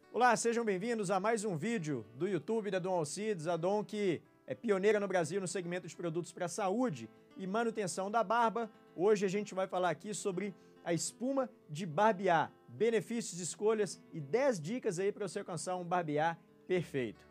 Olá, sejam bem-vindos a mais um vídeo do YouTube da Dom Alcides, a Dom que é pioneira no Brasil no segmento de produtos para saúde e manutenção da barba. Hoje a gente vai falar aqui sobre a espuma de barbear, benefícios, escolhas e 10 dicas aí para você alcançar um barbear perfeito.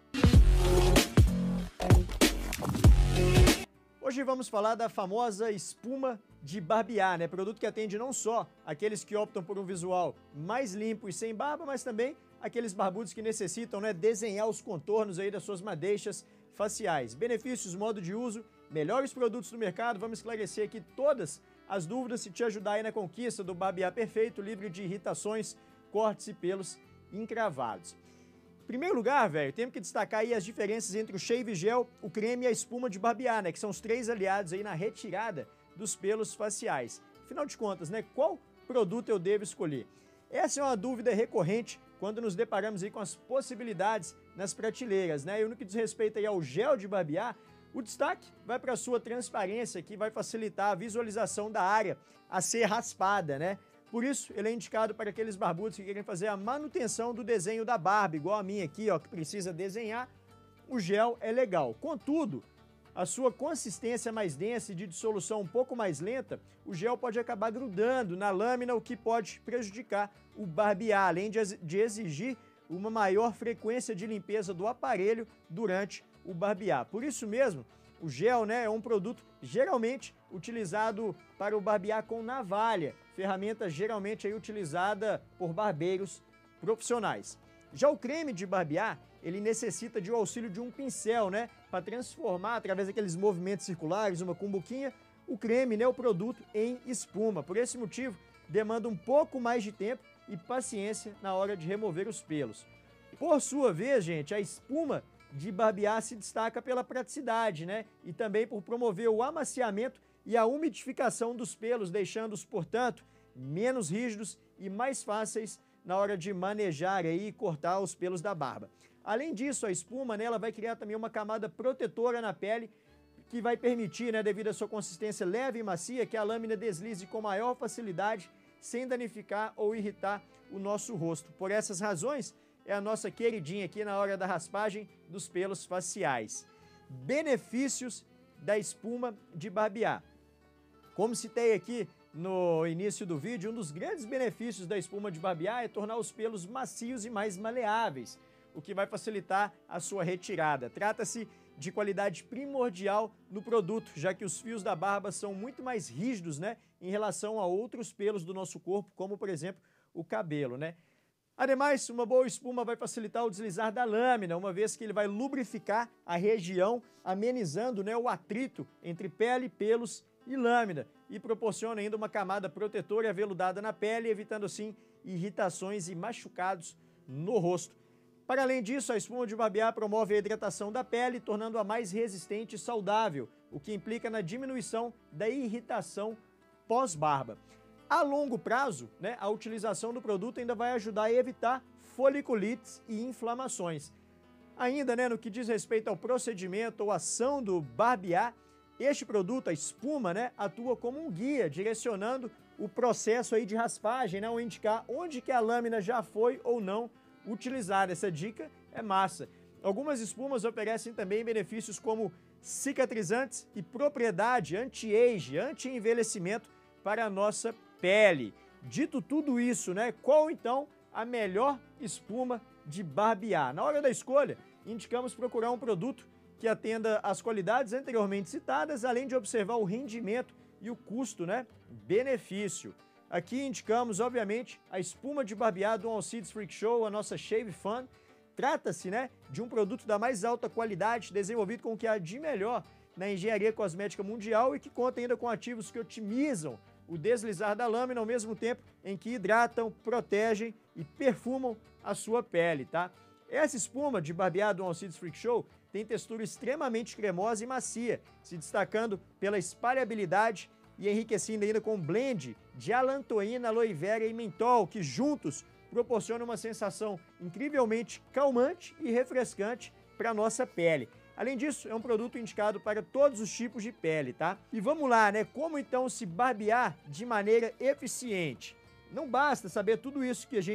Hoje vamos falar da famosa espuma de barbear, né? Produto que atende não só aqueles que optam por um visual mais limpo e sem barba, mas também aqueles barbudos que necessitam, né, desenhar os contornos aí das suas madeixas faciais. Benefícios, modo de uso, melhores produtos do mercado. Vamos esclarecer aqui todas as dúvidas e te ajudar aí na conquista do barbear perfeito, livre de irritações, cortes e pelos encravados. Em primeiro lugar, velho, temos que destacar aí as diferenças entre o shave gel, o creme e a espuma de barbear, né? Que são os três aliados aí na retirada dos pelos faciais. Afinal de contas, né? Qual produto eu devo escolher? Essa é uma dúvida recorrente quando nos deparamos aí com as possibilidades nas prateleiras, né? E no que diz respeito aí ao gel de barbear, o destaque vai para a sua transparência, que vai facilitar a visualização da área a ser raspada, né? Por isso, ele é indicado para aqueles barbudos que querem fazer a manutenção do desenho da barba, igual a minha aqui, ó, que precisa desenhar. O gel é legal. Contudo, a sua consistência mais densa e de dissolução um pouco mais lenta, o gel pode acabar grudando na lâmina, o que pode prejudicar o barbear, além de exigir uma maior frequência de limpeza do aparelho durante o barbear. Por isso mesmo, o gel, né, é um produto geralmente utilizado para o barbear com navalha, ferramenta geralmente aí utilizada por barbeiros profissionais. Já o creme de barbear, ele necessita de o auxílio de um pincel, né, para transformar através daqueles movimentos circulares, uma cumbuquinha, o creme, né, o produto em espuma. Por esse motivo, demanda um pouco mais de tempo e paciência na hora de remover os pelos. Por sua vez, gente, a espuma de barbear se destaca pela praticidade, né? E também por promover o amaciamento e a umidificação dos pelos, deixando-os, portanto, menos rígidos e mais fáceis na hora de manejar e cortar os pelos da barba. Além disso, a espuma, né, ela vai criar também uma camada protetora na pele que vai permitir, né, devido à sua consistência leve e macia, que a lâmina deslize com maior facilidade sem danificar ou irritar o nosso rosto. Por essas razões, é a nossa queridinha aqui na hora da raspagem dos pelos faciais. Benefícios da espuma de barbear. Como citei aqui no início do vídeo, um dos grandes benefícios da espuma de barbear é tornar os pelos macios e mais maleáveis, o que vai facilitar a sua retirada. Trata-se de qualidade primordial no produto, já que os fios da barba são muito mais rígidos, né, em relação a outros pelos do nosso corpo, como por exemplo o cabelo, né? Ademais, uma boa espuma vai facilitar o deslizar da lâmina, uma vez que ele vai lubrificar a região, amenizando, né, o atrito entre pele, pelos e lâmina, e proporciona ainda uma camada protetora e aveludada na pele, evitando assim irritações e machucados no rosto. Para além disso, a espuma de barbear promove a hidratação da pele, tornando-a mais resistente e saudável, o que implica na diminuição da irritação pós-barba. A longo prazo, né, a utilização do produto ainda vai ajudar a evitar foliculites e inflamações. Ainda, né, no que diz respeito ao procedimento ou ação do barbear, este produto, a espuma, né, atua como um guia, direcionando o processo aí de raspagem, né, ao indicar onde que a lâmina já foi ou não utilizada. Essa dica é massa. Algumas espumas oferecem também benefícios como cicatrizantes e propriedade anti-age, anti-envelhecimento para a nossa pele. Dito tudo isso, né, qual então a melhor espuma de barbear? Na hora da escolha, indicamos procurar um produto que atenda às qualidades anteriormente citadas, além de observar o rendimento e o custo, né, benefício. Aqui indicamos, obviamente, a espuma de barbear do Alcides Freak Show, a nossa Shave Fun. Trata-se, né, de um produto da mais alta qualidade, desenvolvido com o que há de melhor na engenharia cosmética mundial e que conta ainda com ativos que otimizam o deslizar da lâmina ao mesmo tempo em que hidratam, protegem e perfumam a sua pele, tá? Essa espuma de barbear do Alcides Freak Show tem textura extremamente cremosa e macia, se destacando pela espalhabilidade e enriquecendo ainda com um blend de alantoína, aloe vera e mentol, que juntos proporcionam uma sensação incrivelmente calmante e refrescante para a nossa pele. Além disso, é um produto indicado para todos os tipos de pele, tá? E vamos lá, né? Como então se barbear de maneira eficiente? Não basta saber tudo isso que a gente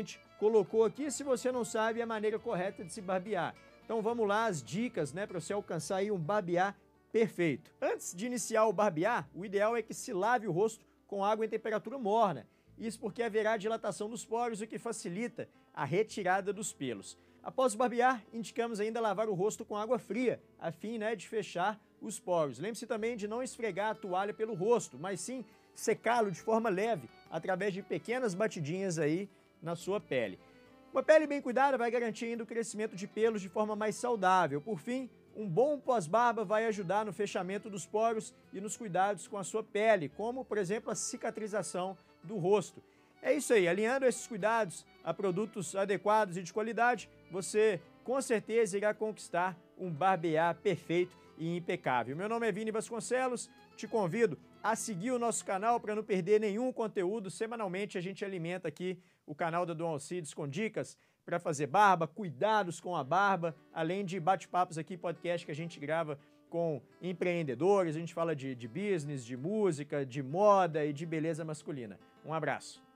colocou aqui, se você não sabe a maneira correta de se barbear. Então vamos lá, as dicas, né, para você alcançar aí um barbear perfeito. Antes de iniciar o barbear, o ideal é que se lave o rosto com água em temperatura morna. Isso porque haverá dilatação dos poros, o que facilita a retirada dos pelos. Após o barbear, indicamos ainda lavar o rosto com água fria, a fim, né, de fechar os poros. Lembre-se também de não esfregar a toalha pelo rosto, mas sim secá-lo de forma leve, através de pequenas batidinhas aí na sua pele. Uma pele bem cuidada vai garantir ainda o crescimento de pelos de forma mais saudável. Por fim, um bom pós-barba vai ajudar no fechamento dos poros e nos cuidados com a sua pele, como, por exemplo, a cicatrização do rosto. É isso aí, alinhando esses cuidados a produtos adequados e de qualidade, você com certeza irá conquistar um barbear perfeito e impecável. Meu nome é Vini Vasconcelos, te convido a seguir o nosso canal para não perder nenhum conteúdo. Semanalmente a gente alimenta aqui o canal da Dom Alcides com dicas para fazer barba, cuidados com a barba, além de bate-papos aqui, podcast que a gente grava com empreendedores, a gente fala de business, de música, de moda e de beleza masculina. Um abraço.